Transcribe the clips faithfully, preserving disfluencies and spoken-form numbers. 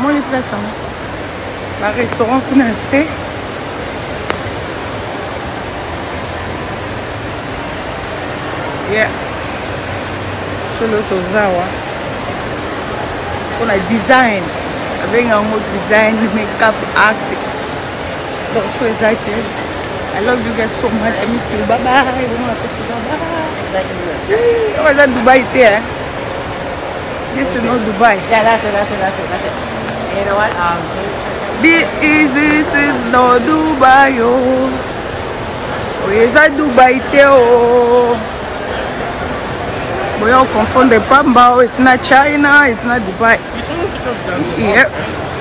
Mon place un restaurant Commentez. Yeah. Sur l'autozawa. On a design. Avec un mot design, makeup artist. Donc je suis excited. I love you guys so much. I miss you. Bye bye. How was that Dubai there? This is not Dubai. Yeah, that's it, that's it, that's it, that's it. And you know what? Um, this is, this is not Dubai. Oh, is that Dubai there? Oh, we all confund the Pamba. It's not China. It's not Dubai. Yep.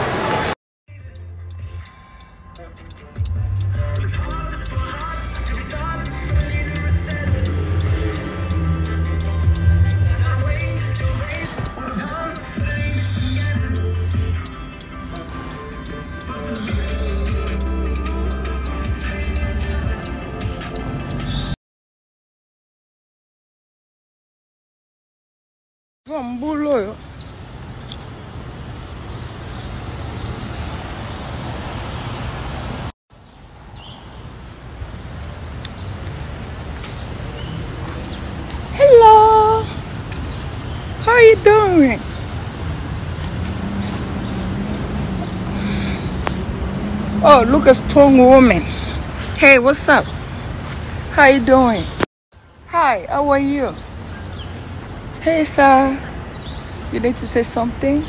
Boulot. Hello, how are you doing? Oh, look, a strong woman. Hey, what's up? How you doing? Hi, how are you? Hey, sir. You need to say something?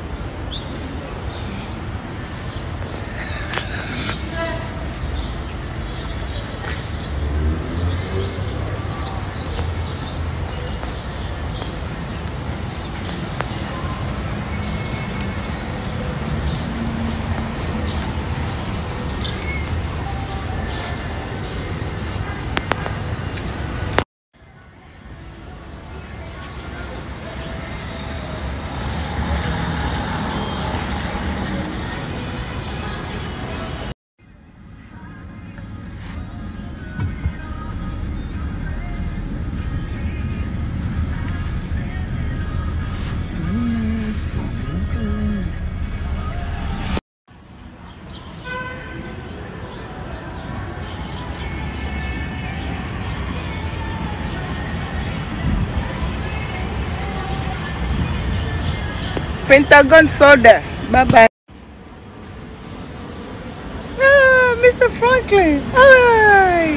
Pentagon soda. Bye bye. Ah, Mister Franklin. Hi.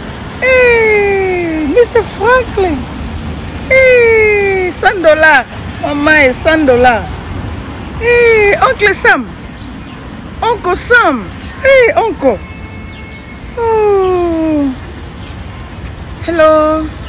Hey, Mister Franklin. Hey, one dollar. Mama is one dollar. Hey, Uncle Sam. Uncle Sam. Hey, Uncle. Oh. Hello.